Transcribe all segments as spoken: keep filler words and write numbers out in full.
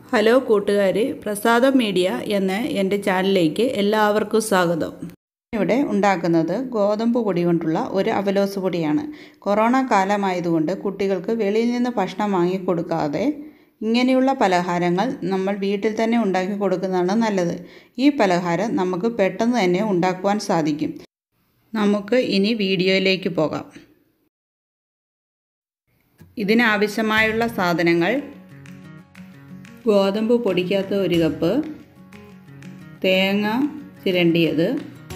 Hello കൂട്ടുകാരെ, പ്രസാദം media എന്ന എൻ്റെ ചാനലിലേക്ക് എല്ലാവർക്കും സ്വാഗതം. ഇവിടെ ഉണ്ടാക്കുന്നത് ഗോതമ്പ് പൊടി കൊണ്ടുള്ള ഒരു അവലോസ് പൊടിയാണ്. കൊറോണ കാലമായതുകൊണ്ട് കുട്ടികൾക്ക് വെളിയിൽ നിന്ന് ഭക്ഷണം വാങ്ങിക്കൊടുക്കാതെ ഇങ്ങനെയുള്ള പലഹാരങ്ങൾ നമ്മൾ വീട്ടിൽ തന്നെ ഉണ്ടാക്കി കൊടുക്കുന്നതാണ് നല്ലത്. ഈ പലഹാരം നമുക്ക് പെട്ടെന്ന് തന്നെ ഉണ്ടാക്കുവാൻ സാധിക്കും. നമുക്ക് ഇനി വീഡിയോയിലേക്ക് പോകാം. ഇതിനാവശ്യമായുള്ള സാധനങ്ങൾ: ഗോതമ്പ് പൊടിക്കാത്ത ഒരു കപ്പ്, തേങ്ങ ചിരണ്ടിയത്,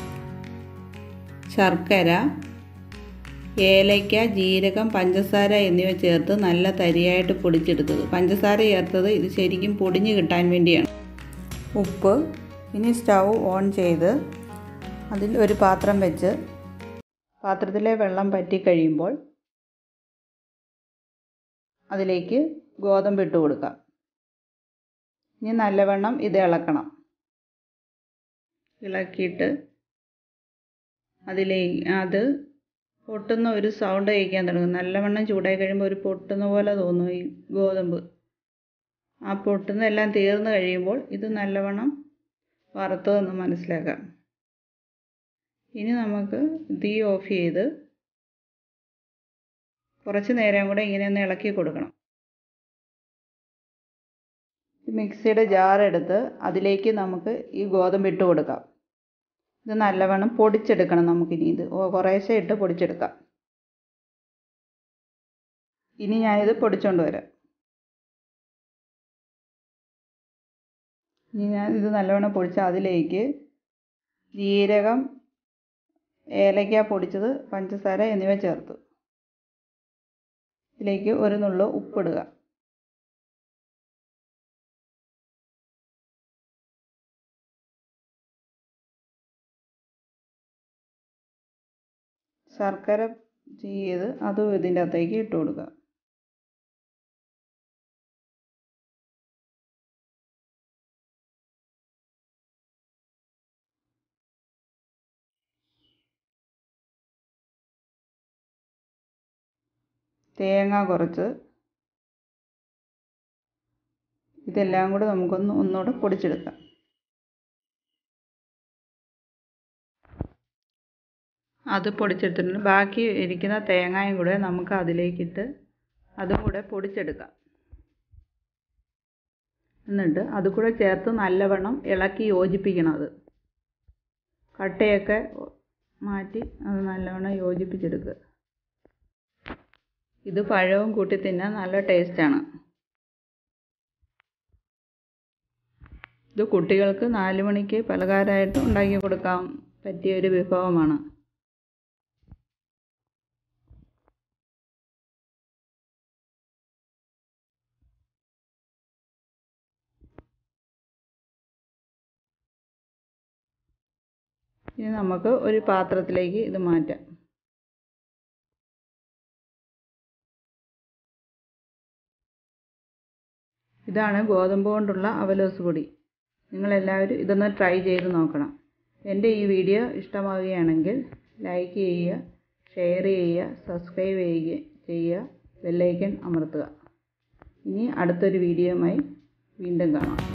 ശർക്കര, ഏലയ്ക്ക, ജീരകം, പഞ്ചസാര എന്നിവ ചേർത്ത് നല്ല തരിയായിട്ട് പൊടിച്ചെടുത്തത്. പഞ്ചസാര ചേർത്തത് ഇത് ശരിക്കും പൊടിഞ്ഞ് കിട്ടാൻ വേണ്ടിയാണ്. ഉപ്പ്. ഇനി സ്റ്റൗ ഓൺ ചെയ്ത് അതിൽ ഒരു പാത്രം വെച്ച് പാത്രത്തിലെ വെള്ളം വറ്റി കഴിയുമ്പോൾ അതിലേക്ക് ഗോതമ്പ് ഇട്ട് കൊടുക്കാം. ഇനി നല്ലവണ്ണം ഇത് ഇളക്കണം. ഇളക്കിയിട്ട് അതിലേക്ക് അത് പൊട്ടുന്ന ഒരു സൗണ്ട് കേൾക്കാൻ തുടങ്ങും. നല്ലവണ്ണം ചൂടായി കഴിയുമ്പോൾ ഒരു പൊട്ടുന്ന പോലെ തോന്നും ഈ ഗോതമ്പ്. ആ പൊട്ടുന്നതെല്ലാം തീർന്നു കഴിയുമ്പോൾ ഇത് നല്ലവണ്ണം വറുത്തതെന്ന് മനസ്സിലാക്കാം. ഇനി നമുക്ക് തീ ഓഫ് ചെയ്ത് കുറച്ച് നേരം കൂടെ ഇങ്ങനെ ഒന്ന് ഇളക്കി കൊടുക്കണം. മിക്സിയുടെ ജാർ എടുത്ത് അതിലേക്ക് നമുക്ക് ഈ ഗോതമ്പ് ഇട്ട് കൊടുക്കാം. ഇത് നല്ലവണ്ണം പൊടിച്ചെടുക്കണം. നമുക്കിനി ഇത് കുറേശ്ശെ ഇട്ട് പൊടിച്ചെടുക്കാം. ഇനി ഞാനിത് പൊടിച്ചുകൊണ്ട് വരാം. ഇനി ഞാൻ ഇത് നല്ലവണ്ണം പൊടിച്ച് അതിലേക്ക് ജീരകം, ഏലയ്ക്ക പൊടിച്ചത്, പഞ്ചസാര എന്നിവ ചേർത്തു. ഇതിലേക്ക് ഒരു നുള്ളു ഉപ്പിടുക. ശർക്കര ചെയ്ത് അതും ഇതിൻ്റെ അകത്തേക്ക് ഇട്ട് കൊടുക്കുക. തേങ്ങ കുറച്ച്. ഇതെല്ലാം കൂടെ നമുക്കൊന്ന് ഒന്നുകൂടെ പൊടിച്ചെടുക്കാം. അത് പൊടിച്ചെടുത്തിട്ടുണ്ട്. ബാക്കി ഇരിക്കുന്ന തേങ്ങയും കൂടെ നമുക്ക് അതിലേക്കിട്ട് അതും കൂടെ പൊടിച്ചെടുക്കാം. എന്നിട്ട് അത് കൂടെ ചേർത്ത് നല്ലവണ്ണം ഇളക്കി യോജിപ്പിക്കണം. അത് കട്ടയൊക്കെ മാറ്റി അത് നല്ലവണ്ണം യോജിപ്പിച്ചെടുക്കുക. ഇത് പഴവും കൂട്ടി തിന്നാൻ നല്ല ടേസ്റ്റാണ്. ഇത് കുട്ടികൾക്ക് നാല് മണിക്ക് പലഹാരമായിട്ട് ഉണ്ടാക്കി കൊടുക്കാൻ പറ്റിയ ഒരു വിഭവമാണ്. ഇനി നമുക്ക് ഒരു പാത്രത്തിലേക്ക് ഇത് മാറ്റാം. ഇതാണ് ഗോതമ്പ് കൊണ്ടുള്ള അവലോസ് പൊടി. നിങ്ങളെല്ലാവരും ഇതൊന്ന് ട്രൈ ചെയ്ത് നോക്കണം. എൻ്റെ ഈ വീഡിയോ ഇഷ്ടമാവുകയാണെങ്കിൽ ലൈക്ക് ചെയ്യുക, ഷെയർ ചെയ്യുക, സബ്സ്ക്രൈബ് ചെയ്യുക ചെയ്യുക ബെല്ലൈക്കൺ അമർത്തുക. ഇനി അടുത്തൊരു വീഡിയോയുമായി വീണ്ടും കാണാം.